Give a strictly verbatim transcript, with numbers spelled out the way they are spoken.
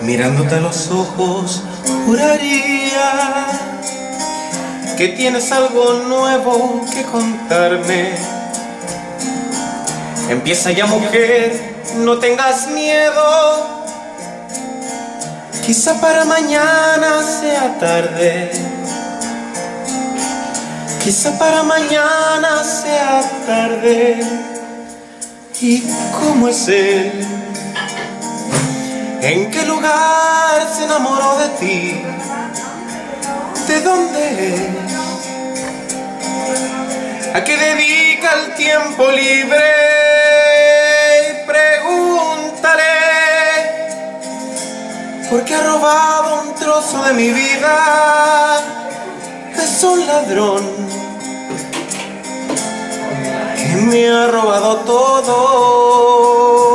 Mirándote a los ojos, juraría que tienes algo nuevo que contarme. Empieza ya, mujer, no tengas miedo. Quizá para mañana sea tarde. Quizá para mañana sea tarde. ¿Y cómo es él? ¿En qué lugar se enamoró de ti? ¿De dónde es? ¿A qué dedica el tiempo libre? Pregúntale, porque ha robado un trozo de mi vida. Es un ladrón que me ha robado todo.